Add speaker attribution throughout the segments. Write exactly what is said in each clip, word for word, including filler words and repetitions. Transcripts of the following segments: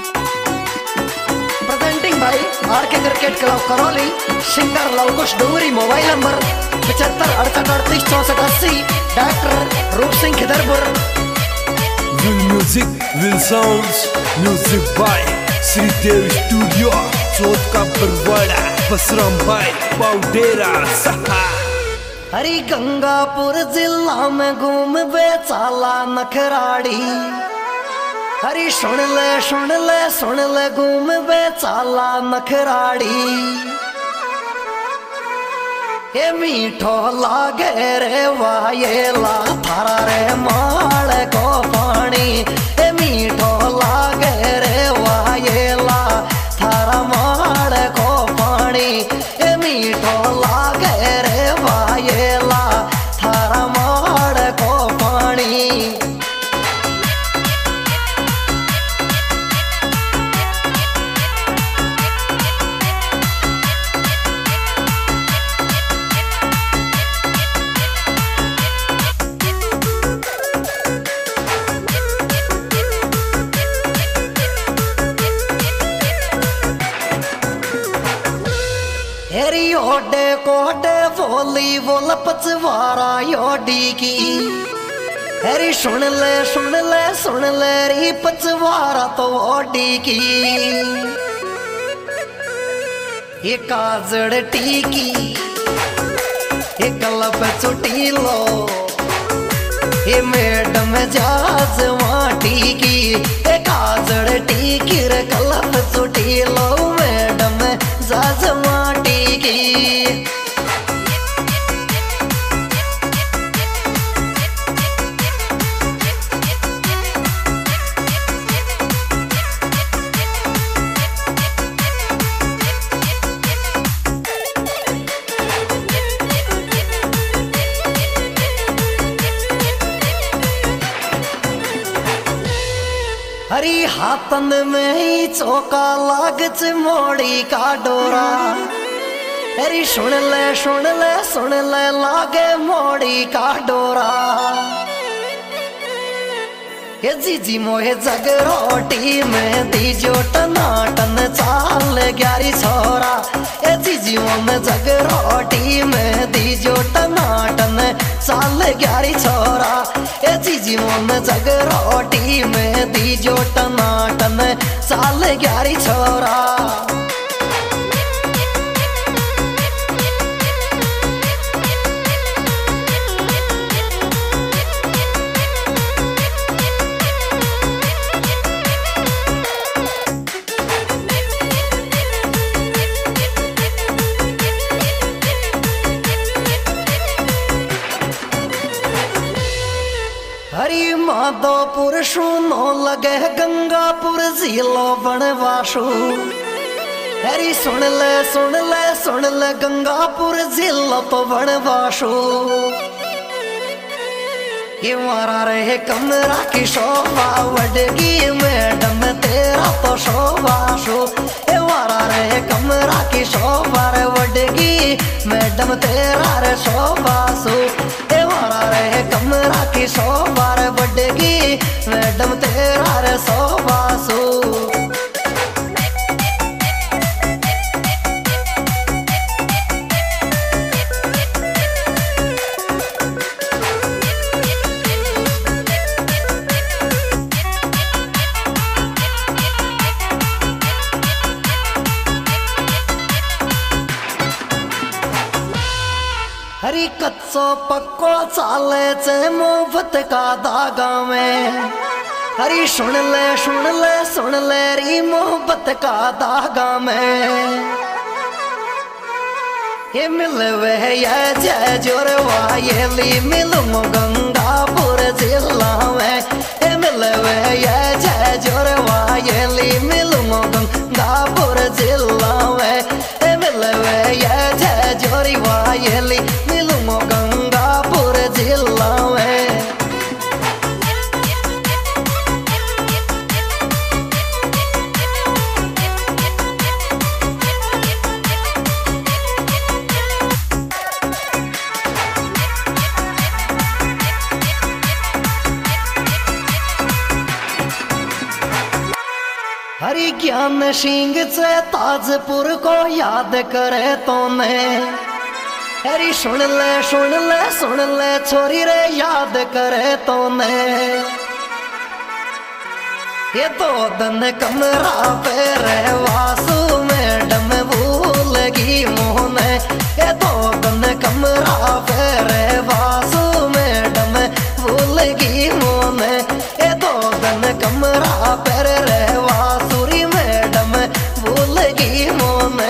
Speaker 1: Presenting भाई R K cricket club Karauli. Singer Lavkush Dungri. Mobile number पचहत्तर अड़सठ अड़तीस चौसठ अस्सी। Doctor Roop Singh Khidarpur.
Speaker 2: Will music will sounds music by Shridev studio Chauth का बरवाड़ा बसराम भाई पाउडेरा सहा।
Speaker 1: हरी गंगापुर जिला में घूम बेचाला नखराड़ी। हरी सुन ले सुन ले सुन ले घूम बेचाला नखराड़ी। ये मीठो लागे रे वायेला थारा रे माल को पानी। ये मीठो लागे रे वायेला थारा माल को पानी। ये मीठो लागे रे वायेला थारा माल को पानी। हेरी ओडे कोडे बोली बोल पचवारा योडी की। हेरी सुन ले सुन ले सुन ले री पचवारा तो ओडी की। ये काजड़ टीकी ये कलब चुटी लो। ये मैडम जाज माटी की। ये काजड़ टीकी रे कलब चुटी लो। मैडम जाज माटी की। हरी हाथन में ही चौका लागच मोड़ी का डोरा। हरी सुन ले सुन ले सुन ले लागे मोड़ी का डोरा। ये जीजी मोहे जग रोटी में दीजो टनाटन चाल ग्यारी छोरा। ये जीजी मोहे जग रोटी में दीजो टनाटन चाल ग्यारी छोरा। ये जीजी मोहे जग रोटी में दीजो टनाटन चाल ग्यारी छोरा। हरी माधोपुर सुनो लगे गंगापुर जिलो बनवासु। हरी सुन ले सुन ले सुन ले गंगापुर जिलो तो बनवासु। ये मारा रहे कमरा की शोभा वडगी मैडम तेरा तो शोभासु। ये मारा रहे कमरा की शोभा रे वडगी मैडम तेरा रे शोभासु। ये मारा रहे कमरा की शोभा रे वडगी मैडम तेरा रे शोभासु। हरी कच्चो पक्को चाले चे मुफ्त का धागा में। हरी सुन ले सुन ले सुन ले री मोहब्बत का धागा में। ये मिलवे ये जय जोरवा ये ली मिलूं गंगापुर जिला में। ये मिलवे ये जय जोरवा ये ली मिलूं गंगापुर जिला में। ये मिलवे ये जय जोरवा ये ली मिलूं गंगापुर जिला में। हरि ज्ञान सिंह से ताजपुर को याद करे तो ने हरी सुन ले सुन ले सुन ले छोरी रे याद करे तो ने ये दो दिन कमरा पे रे वासु मैडम भूलगी मोहने ये दो दिन कमरा पे रे वासु मैडम भूलगी मोहने ये दो दिन कमरा पे रे वासुरी मैडम भूलगी मोहने।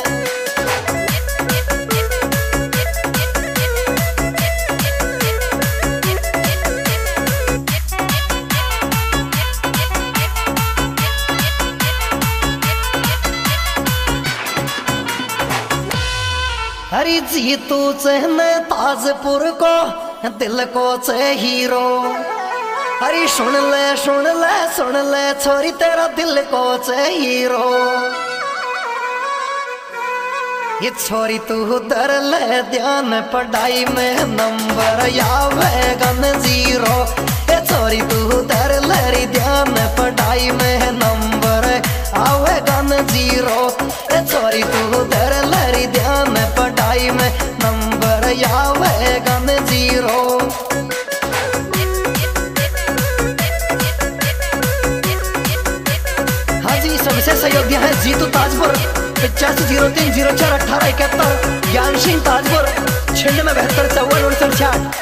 Speaker 1: हरी जीतू चहने ताजपुर को दिल को चे हीरो हरी सुन ले सुन ले सुन ले छोरी तेरा दिल को चे हीरो ये छोरी तू दर ले ध्यान पढ़ाई में नंबर आवेगा न जीरो ये छोरी तू दर ले ध्यान पढ़ाई में नंबर आवेगा न जीरो ये छोरी तू दर ले ध्यान पढ़ाई में नंबर आवेगा न जीरो। हाँ जी सबसे सहयोगी है जीतू ताजपुर पचासी जीरो तीन जीरो चार अठारह इकहत्तर ज्ञान सिंह ताजपुर छियानवे बहत्तर चौवन उनसठ छियाठ।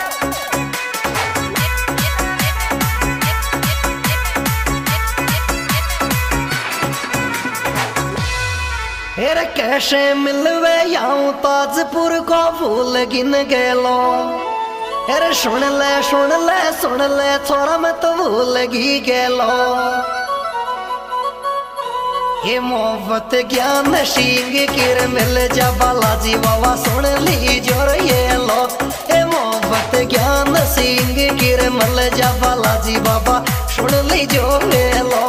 Speaker 1: हेर कैसे मिलवे याऊं ताजपुर को भूल गिन गेलो हेर सुन ले सुन ले सुन ले छोरा मैं तो भूल गी गेलो ये मोहब्बत ज्ञान सिंह किर मिल जा बालाजी बाबा सुन ली जोर ये लो ये मोहब्बत ज्ञान सिंह किर मिल जा बालाजी बाबा सुन ली जोर ये लो।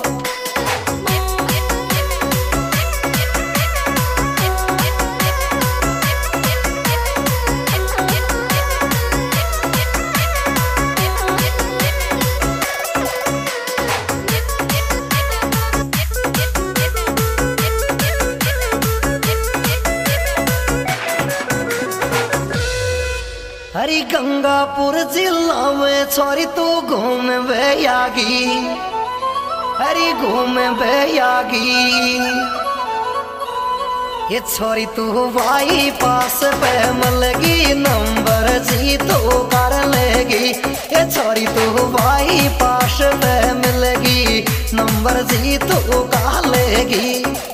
Speaker 1: हरी गंगापुर जिला में छोरी तू घूम बेयागी हरी घूम बेयागी ये छोरी तू भाई पास पे मलगी नंबर जी तो कर लेगी ये छोरी तू भाई पास पे मिलगी नंबर जी तो कर लेगी।